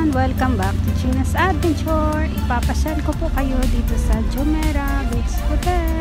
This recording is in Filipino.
everyone! Welcome back to Gina's Adventure. Ipapasyal ko po kayo dito sa Jumeirah Beach Hotel.